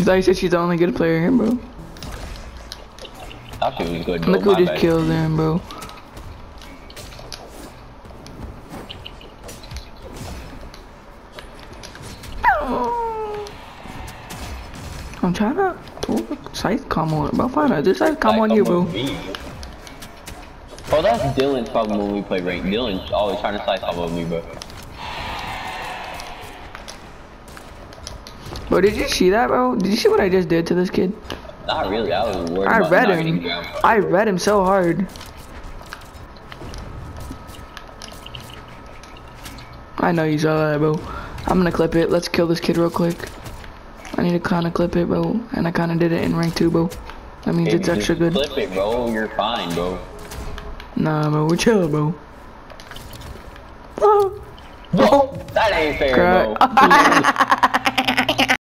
You thought you said she's the only good player here, bro. Thought she was good, bro. Look who just killed him, bro. I'm trying to scythe combo, bro. Find out this scythe combo on you, bro. Bro, that's Dylan's problem when we play rank. Dylan's always trying to scythe combo me, bro. Bro, did you see that, bro? Did you see what I just did to this kid? Not really. I was worried I about read not him. getting ground. I read him so hard. I know you saw that, bro. I'm gonna clip it. Let's kill this kid real quick. I need to kind of clip it, bro. And I kind of did it in rank 2, bro. That means it's extra good. Clip it, bro. You're fine, bro. Nah, bro. We're chill, bro. Bro, that ain't fair, bro.